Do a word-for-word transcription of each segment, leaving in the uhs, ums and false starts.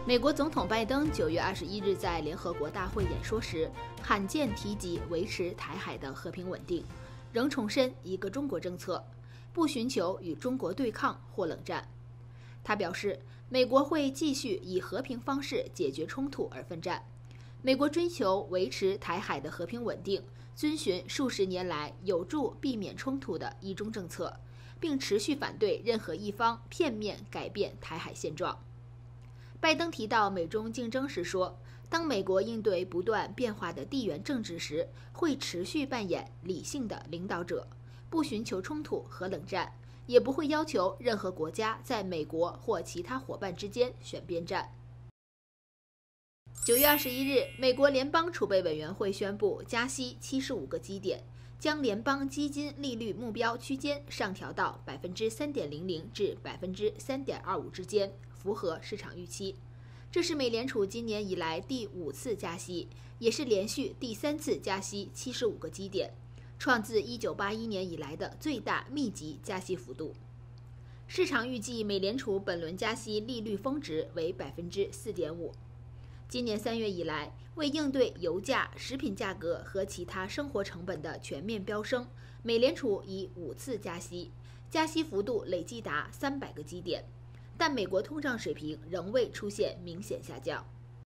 美国总统拜登九月二十一日在联合国大会演说时，罕见提及维持台海的和平稳定，仍重申一个中国政策，不寻求与中国对抗或冷战。他表示，美国会继续以和平方式解决冲突而奋战。美国追求维持台海的和平稳定，遵循数十年来有助避免冲突的一中政策，并持续反对任何一方片面改变台海现状。拜登提到美中竞争时说，当美国应对不断变化的地缘政治时，会持续扮演理性的领导者，不寻求冲突和冷战，也不会要求任何国家在美国或其他伙伴之间选边站。九月二十一日，美国联邦储备委员会宣布加息七十五个基点，将联邦基金利率目标区间上调到百分之三点零零至百分之三点二五之间，符合市场预期。这是美联储今年以来第五次加息，也是连续第三次加息七十五个基点，创自一九八一年以来的最大密集加息幅度。市场预计美联储本轮加息利率峰值为百分之四点五。今年三月以来，为应对油价、食品价格和其他生活成本的全面飙升，美联储以五次加息，加息幅度累计达三百个基点，但美国通胀水平仍未出现明显下降。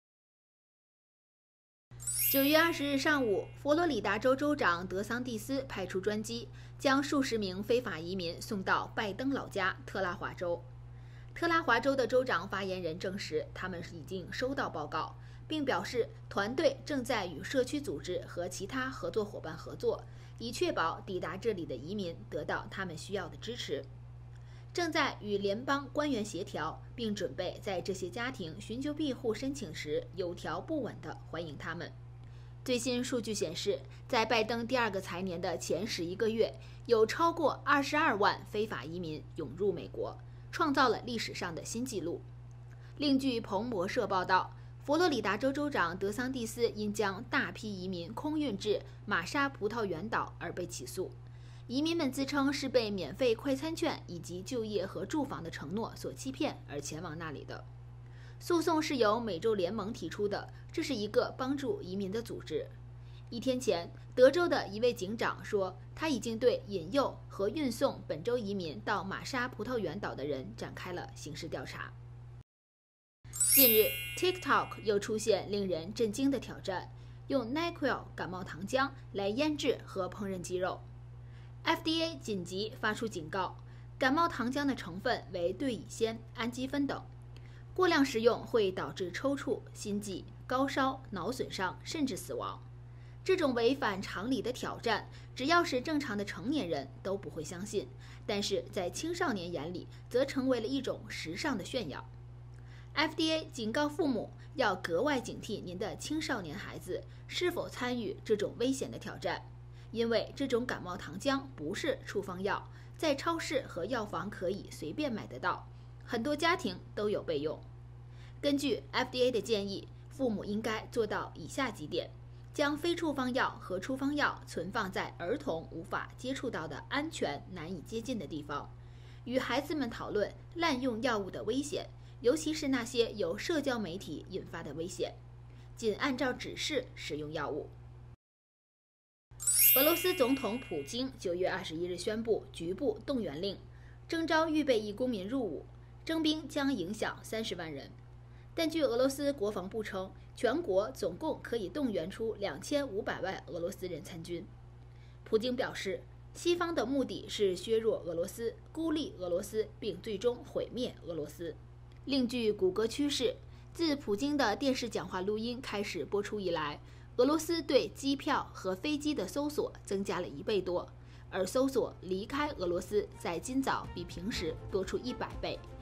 九月二十日上午，佛罗里达州州长德桑蒂斯派出专机，将数十名非法移民送到拜登老家特拉华州。特拉华州的州长发言人证实，他们已经收到报告，并表示团队正在与社区组织和其他合作伙伴合作，以确保抵达这里的移民得到他们需要的支持。正在与联邦官员协调，并准备在这些家庭寻求庇护申请时有条不紊地欢迎他们。最新数据显示，在拜登第二个财年的前十一个月，有超过二十二万非法移民涌入美国，创造了历史上的新纪录。另据彭博社报道，佛罗里达州州长德桑蒂斯因将大批移民空运至玛莎葡萄园岛而被起诉。移民们自称是被免费快餐券以及就业和住房的承诺所欺骗而前往那里的。诉讼是由美洲联盟提出的，这是一个帮助移民的组织。一天前，德州的一位警长说，他已经对引诱和运送本州移民到玛莎葡萄园岛的人展开了刑事调查。近日 ，TikTok 又出现令人震惊的挑战，用 NyQuil 感冒糖浆来腌制和烹饪鸡肉。F D A 紧急发出警告，感冒糖浆的成分为对乙酰氨基酚等，过量食用会导致抽搐、心悸、高烧、脑损伤，甚至死亡。这种违反常理的挑战，只要是正常的成年人都不会相信，但是在青少年眼里，则成为了一种时尚的炫耀。F D A 警告父母要格外警惕您的青少年孩子是否参与这种危险的挑战，因为这种感冒糖浆不是处方药，在超市和药房可以随便买得到，很多家庭都有备用。根据 F D A 的建议，父母应该做到以下几点：将非处方药和处方药存放在儿童无法接触到的安全、难以接近的地方，与孩子们讨论滥用药物的危险，尤其是那些由社交媒体引发的危险，仅按照指示使用药物。俄罗斯总统普京九月二十一日宣布局部动员令，征召预备役公民入伍，征兵将影响三十万人。但据俄罗斯国防部称，全国总共可以动员出两千五百万俄罗斯人参军。普京表示，西方的目的是削弱俄罗斯、孤立俄罗斯，并最终毁灭俄罗斯。另据谷歌趋势，自普京的电视讲话录音开始播出以来，俄罗斯对机票和飞机的搜索增加了一倍多，而搜索离开俄罗斯在今早比平时多出一百倍。